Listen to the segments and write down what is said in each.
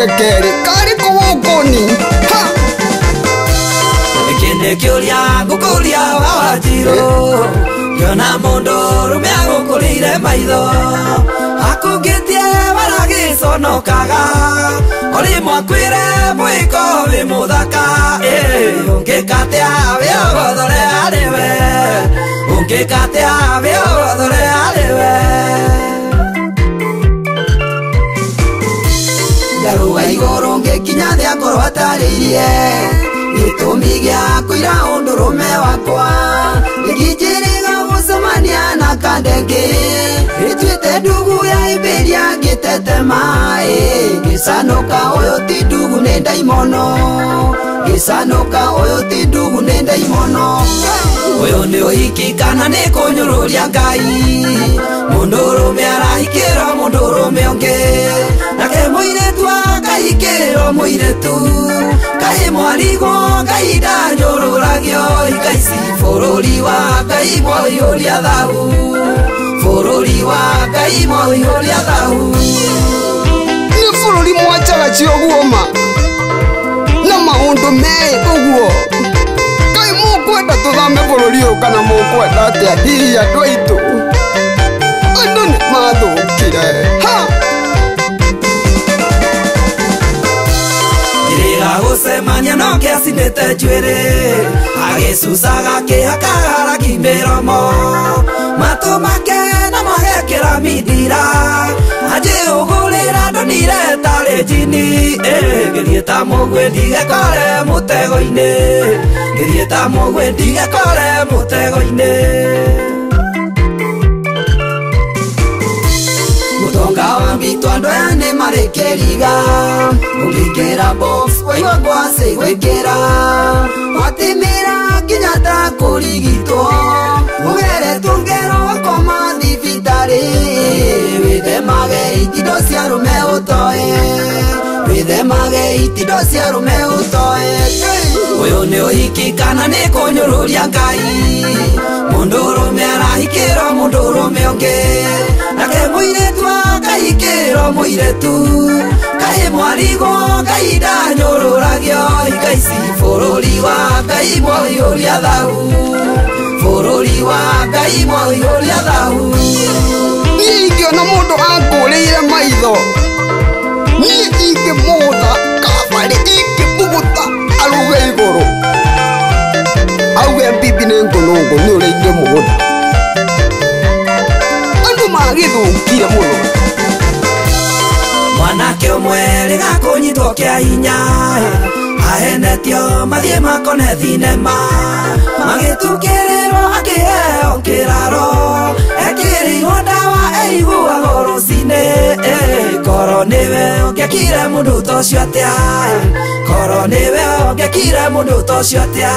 keri kari kuwukuni ha Kende kyuria ngukuria wawajiro Yona mundu rumia ngukurire maitho Akungitie waragiconokaga Oli mwakwire mwiko wi muthaka Ungikatia wiogothore ariwe Ungikatia wiogothore ariwe Garuga iguru ngikinya thia ngoro ataririe Gitumi giaku ira undurume wakwa Ngijiriga gucemania na kandenge Ituite ndugu ya ibiria ngitete mai Gicanuka uyu ti ndugu ni ndaimono Gicanuka uyu ti ndugu ni ndaimono Uyu ni uhiki kana ni kunyururia Ngai Mundurume arahikira mundurume ungi Nake muiretu akahikirwo muiretu Kahi mwarigo Ngai ndanyururagio Ikaici bururi wa Ngai mwaiyuria thau Bururi wa Ngai mwaiyuria thau Ni bururi mwachaga cioguoma Na maundu me uguo Kai mukwenda tuthame bururi uyu kana mukwenda atia Hihi andu aitu Andu ni mathukire ha Gucemania no kiacinite njuiri Agicucaga kihakagara kimbiromo Matu make na magekira midira Anjiugurira ndonire tari njini Ngirie ta mugwe ndigekore mutego-ini Ngirie ta mugwe ndigekore mutego-ini Mutonga wa mbitu andu aya ni marikiriga Ungikira box waigua ngwacĩ gwĩkĩra Watimĩra nginya ta kũrigitwo Ũgeretwo ngero wakoma thibitarĩ Wĩthemage itindo cia arũme ũtoĩ Wĩthemage itindo cia arũme ũtoĩ Ũyũ nĩ ũhiki kana nĩ kũnyũrũria Ngai Mũndũrũme arahikĩrwo mũndũrũme ũngĩ Nake mũirĩtu akahikĩrwo mũirĩtu Kahi mwarigo Ngai ndanyũrũragio Ikaici bururi wa Ngai mwaiyuria thau Bururi wa Ngai mwaiyuria thau Niĩ ingĩona mũndũ ankũrĩire maitho Niĩ ingĩmũgũtha kabarĩ ingĩmũgũtha aruge igũrũ Auge bibi nĩ ngũnũngũ nĩ ũrĩa ingĩmũgũtha Andũ magĩthũkire mũno Mwanake ũmwe rĩga kũnyitwo kĩa hinya Ahenetio mathiĩ makone thinema Magĩtukĩrĩrwo akĩheo kĩraro Ekĩrĩirwo ndawa eiguaga rũcinĩ Koro nĩwe ũngĩakire mũndũ ta ũcio atĩa Koro nĩwe ũngĩakire mũndũ ta ũcio atĩa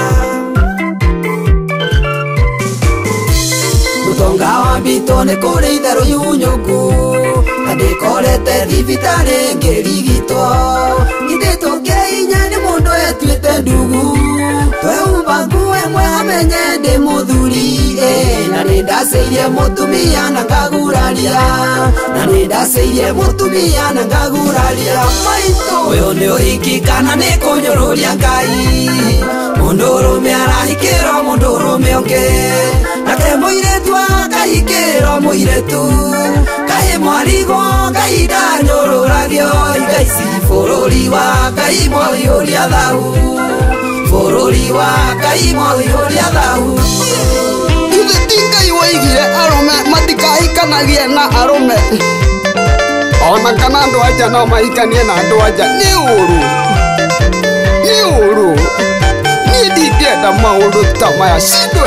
Mutonga wa mbitu nĩ kũrĩ itherũ yunyũku Na ndĩkorete thibitarĩ ngĩrigitwo Githĩ tũngĩinya nĩ mũndũ etuĩte ndugu Twehumba nguo ĩmwe amenye ndĩ mũthuri Na nĩndacĩirie mũtumia na ngaguraria Na nĩndacĩirie mũtumia na ngaguraria Maitũ Ũyũ nĩ ũhiki kana nĩ kũnyũrũria Ngai Mũndũrũme arahikĩrwo mũndũrũme ũngĩ Nake mũirĩtu akahikĩrwo mũirĩtu Kahi mwarigo Ngai ndanyũrũragio Ikaici bururi wa Ngai mwaiyuria thau Bururi wa Ngai mwaiyuria thau Ithe ti Ngai waigire arũme matikahikanagie na arũme Ona kana andũ anja no mahikanie na andũ anja Nĩ ũru Nĩ ũru Niĩ ndingĩenda maũndũ ta maya cindwe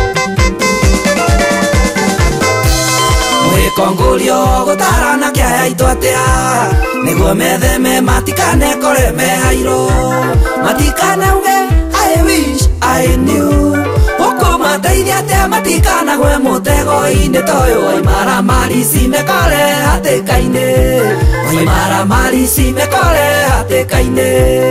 Mũhĩkongurio gũtarana kĩaya aitũ atĩa Nĩguo metheme matikanekore me hairũ Matikanauge I wish I knew Ũkũmateithia atĩa matikanagwe mũtego-inĩ toyũ Waimaramari cimekore hatĩka-inĩ Waimaramari cimekore hatĩka-inĩ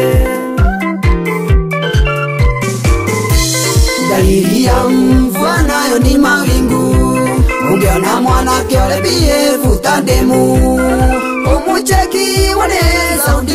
Dalili ya mvua nayo ni mawingu Ungeona mwanake ule BF utandemu Umucheki wane saundi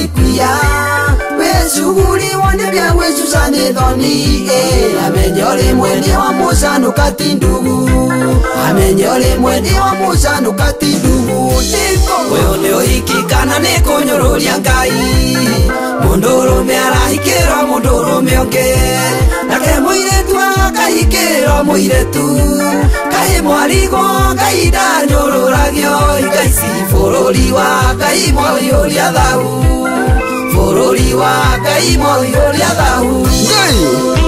bia wesusani thoni amenyore mwene wa musano katindugu amenyore mwene wa musano katindugu uyo ni uhikikana ni kunyururia Ngai mundurume arahikirwo mundurume ungi nake muiretu akahikirwo muiretu kai mwarigo Ngai ndanyururagio ikaici bururi wa Ngai moiuria thau bururi wa Ngai moiuria thau Ngai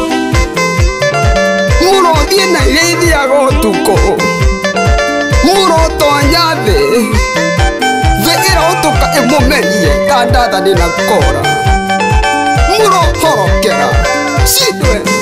murothie na ireithiaga ũtukũ murotonya thĩ ĩrotuka ĩmũmerie ta ndathani na kora murohorokera cindwe